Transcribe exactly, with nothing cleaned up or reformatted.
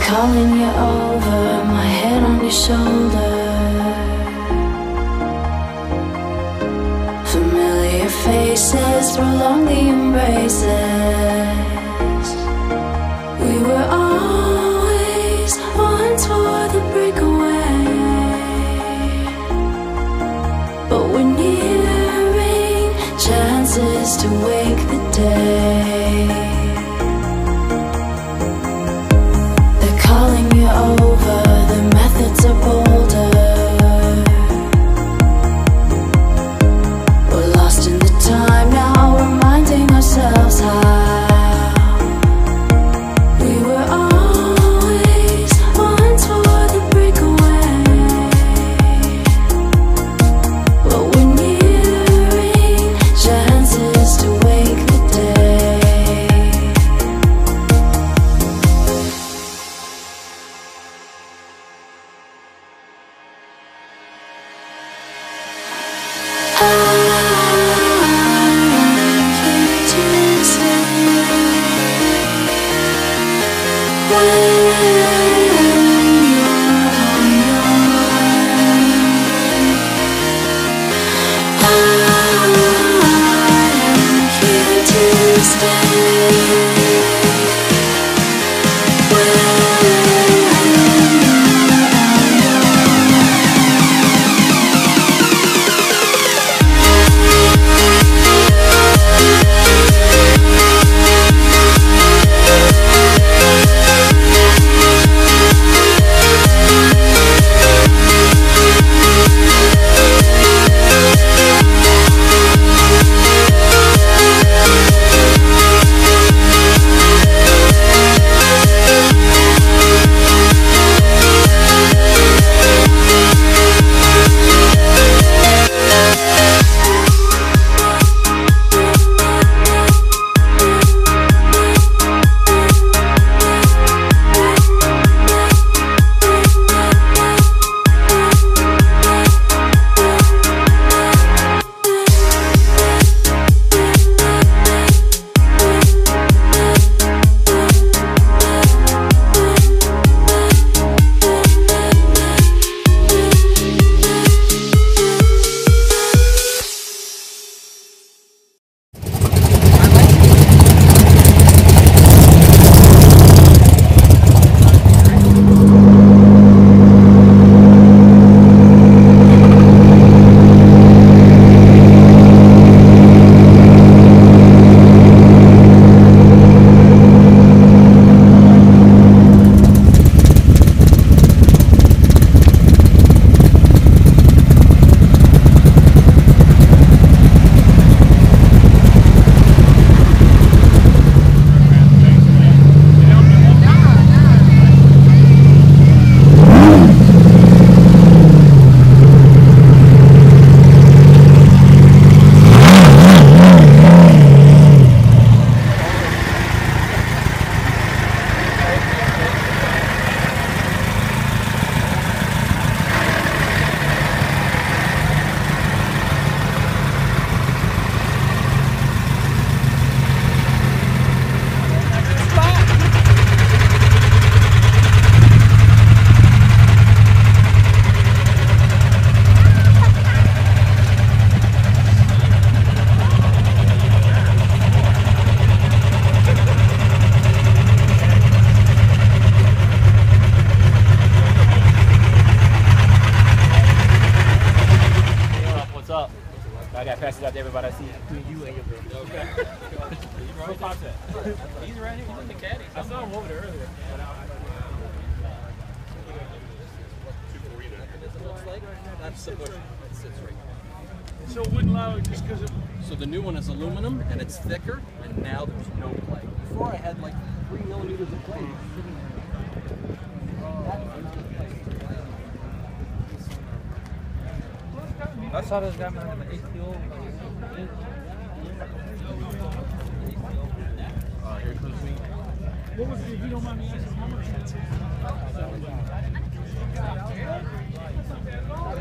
calling you over, my head on your shoulder. Familiar faces prolong the embraces. We were always one for the breakaway, but we're nearing chances to wake the day. They're calling you over, the methods are bolder. We're lost in the time now, reminding ourselves how we were always one for the breakaway, but we're nearing chances to wake the day. I got passes out to everybody I see. You and your bro. Okay. Where Pop's at? He's right here. He's in the caddy. I saw him over there earlier. That's the bush. That sits right here. So it wouldn't allow it just because it... So the new one is aluminum and it's thicker, and now there's no play. Before I had like three millimeters of play sitting there. That's how this guy man on the H P O. Uh, here comes me. What was it, if you don't mind me asking, how much that's